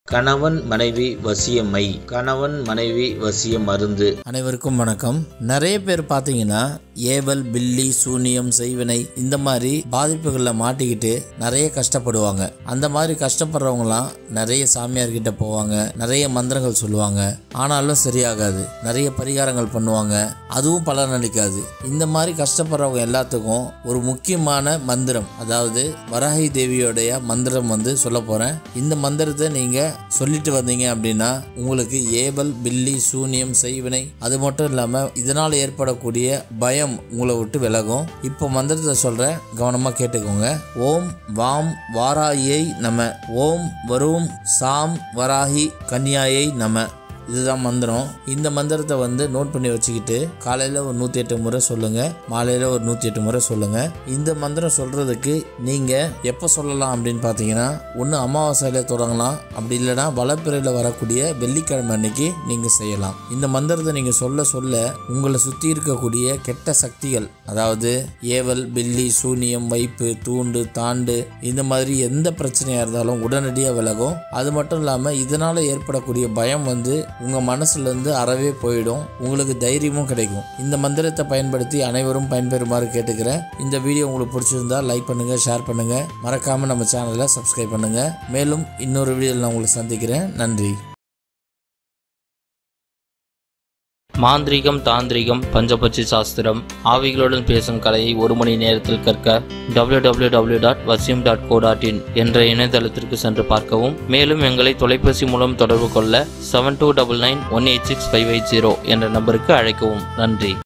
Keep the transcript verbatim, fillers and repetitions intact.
கணவன் மனைவி வசியமை கணவன் மனைவி வசிய மருந்து. அனைவருக்கும் வணக்கம். நிறைய பேர் பார்த்தீங்கன்னா ஏவல், பில்லி, சூனியம், செய்வினை இந்த மாதிரி பாதிப்புகளில் மாட்டிக்கிட்டு நிறைய கஷ்டப்படுவாங்க. அந்த மாதிரி கஷ்டப்படுறவங்களாம் நிறைய சாமியார்கிட்ட போவாங்க, நிறைய மந்திரங்கள் சொல்லுவாங்க, ஆனாலும் சரியாகாது. நிறைய பரிகாரங்கள் பண்ணுவாங்க, அதுவும் பலன் அளிக்காது. இந்த மாதிரி கஷ்டப்படுறவங்க எல்லாத்துக்கும் ஒரு முக்கியமான மந்திரம், அதாவது வராகி தேவியோடைய மந்திரம் வந்து சொல்ல போறேன். இந்த மந்திரத்தை நீங்க சொல்லிட்டு வந்தீங்க அப்படின்னா உங்களுக்கு ஏவல், பில்லி, சூனியம், செய்வினை அது மட்டும் இல்லாம இதனால் ஏற்படக்கூடிய பயம் உங்களை விட்டு விலகும். இப்போ மந்திரத்தை சொல்றேன், கவனமா கேட்டுக்கோங்க. ஓம் வாம் வாராயை நம. ஓம் வரும் சாம் வராகி கன்யாயை நம. இதுதான் மந்திரம். இந்த மந்திரத்தை வந்து நோட் பண்ணி வச்சுக்கிட்டு காலையில் ஒரு நூற்றி எட்டு முறை சொல்லுங்க, மாலையில் ஒரு நூற்றி எட்டு முறை சொல்லுங்க. இந்த மந்திரம் சொல்றதுக்கு நீங்க எப்போ சொல்லலாம் அப்படின்னு பார்த்தீங்கன்னா, ஒன்று அமாவாசையில தொடங்கலாம், அப்படி இல்லைன்னா வளப்பிறையில் வரக்கூடிய வெள்ளிக்கிழமை அன்னைக்கு நீங்க செய்யலாம். இந்த மந்திரத்தை நீங்க சொல்ல சொல்ல உங்களை சுற்றி இருக்கக்கூடிய கெட்ட சக்திகள், அதாவது ஏவல், பில்லி, சூனியம், வைப்பு, தூண்டு, தாண்டு இந்த மாதிரி எந்த பிரச்சனையா இருந்தாலும் உடனடியாக விலகும். அது மட்டும் இல்லாமல் இதனால ஏற்படக்கூடிய பயம் வந்து உங்க மனசுல இருந்து அறவே போயிடும். உங்களுக்கு தைரியமும் கிடைக்கும். இந்த மந்திரத்தை பயன்படுத்தி அனைவரும் பயன்பெறுமாறு கேட்டுக்கிறேன். இந்த வீடியோ உங்களுக்கு பிடிச்சிருந்தா லைக் பண்ணுங்க, ஷேர் பண்ணுங்க, மறக்காம நம்ம சேனலை சப்ஸ்கிரைப் பண்ணுங்க. மேலும் இன்னொரு வீடியோவில் நான் உங்களை சந்திக்கிறேன். நன்றி. மாந்திரீகம், தாந்திரிகம், பஞ்சபட்சி சாஸ்திரம், ஆவிகளுடன் பேசும் கலையை ஒரு மணி நேரத்தில் கற்க W W W dot Vasiyam dot co dot in என்ற இணையதளத்திற்கு சென்று பார்க்கவும். மேலும் எங்களை தொலைபேசி மூலம் தொடர்பு கொள்ள seven two double nine one eight six five eight zero என்ற நம்பருக்கு அழைக்கவும். நன்றி.